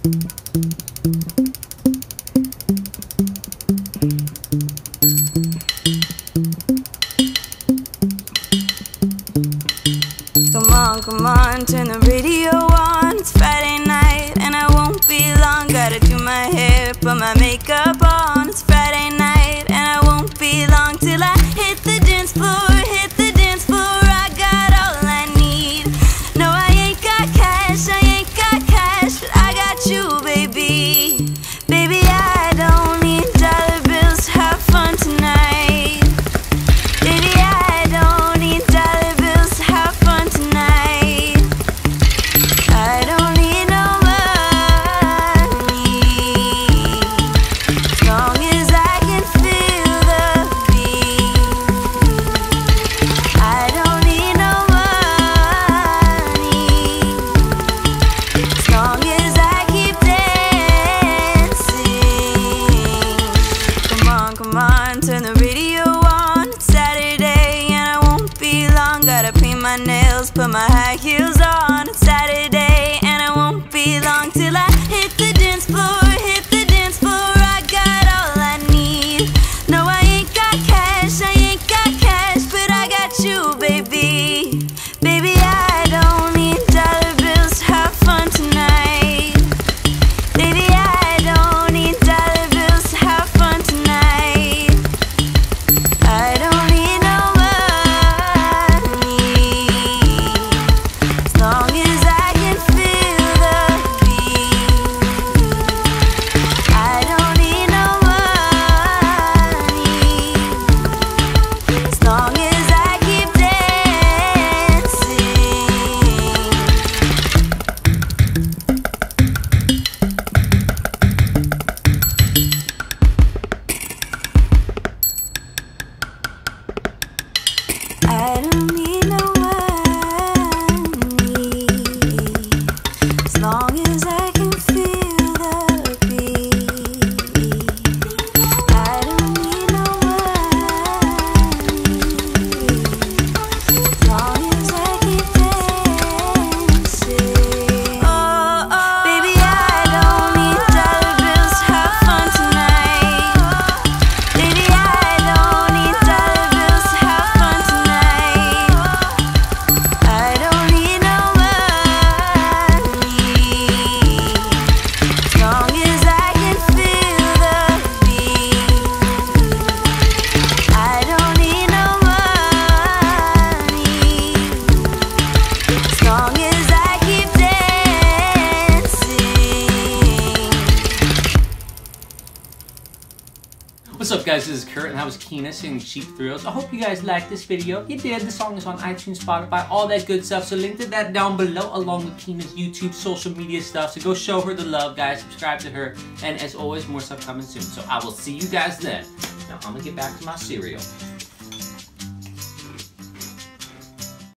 Come on, turn the radio on. It's Friday night and I won't be long. Gotta do my hair, put my makeup on. It's Friday night and I won't be long till I hit the dance floor, hit the dance floor. I got all I need. No, I ain't got cash, but I got you, baby. Baby, I don't need dollar bills, have fun tonight. Baby, I don't need dollar bills, have fun tonight. I don't need no money, as long as I can feel the beat. I don't need no money, as long as I keep dancing. Come on, turn the radio on. It's Saturday and I won't be long. Gotta paint my nails, put my high heels on. It's Saturday and I won't be long till I hit the dance floor, hit the dance floor. I got all I need. No, I ain't got cash, but I got you, baby. Baby, I don't need dollar bills, have fun tonight. Baby, I don't need dollar bills, have fun tonight. I don't need no money, as long as I can feel the beat. I don't need no money, as long as I keep dancing. I don't need no money, as long as I can feel the beat. I don't need no money, as long as I keep dancing. Oh, baby, I don't need dollar bills, have fun tonight. Baby, I don't need dollar bills, have fun tonight. I don't need no money, as long as I can feel the beat. I don't need no money, as long as I keep dancing. What's up, guys? This is Kurt and that was Kina singing Cheap Thrills. I hope you guys liked this video. If you did, the song is on iTunes, Spotify, all that good stuff. So link to that down below along with Kina's YouTube, social media stuff. So go show her the love, guys. Subscribe to her. And as always, more stuff coming soon. So I will see you guys then. Now I'm gonna get back to my cereal.